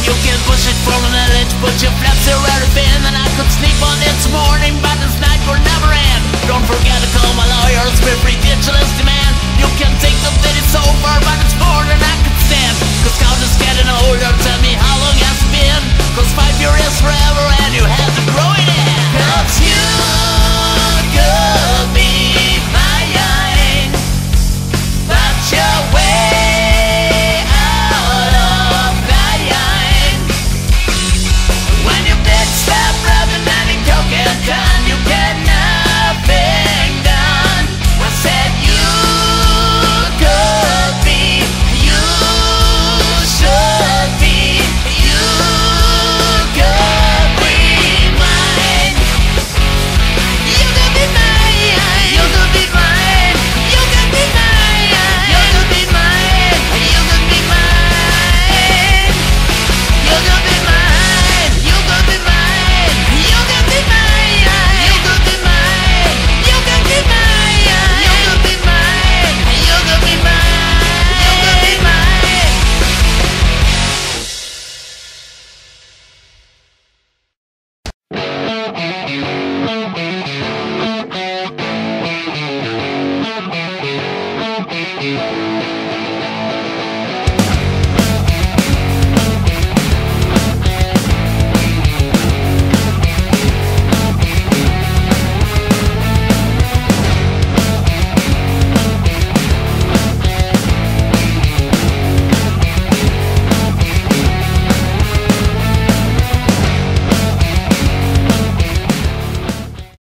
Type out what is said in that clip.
You can push it from an edge, but your flaps are already been. And I could sleep on this morning, but this night will never end. Don't forget to call my lawyers with ridiculous demand. You can think that it's over, but it's more than I can stand. Cause count is getting older, tell me how long has it been? Cause 5 years is forever and you have to grow it in. Cause you could be mine, but you're way out of line. When you big step rubbing and you don't get done, you get nothing done. I said you could be, you should be, you could be mine. You could be mine, you could be mine, you could be mine, you could be mine, you could be mine, you could be mine, you could be mine, you could be mine, you could be mine, you could be mine, you could be mine, you could be mine, you could be mine.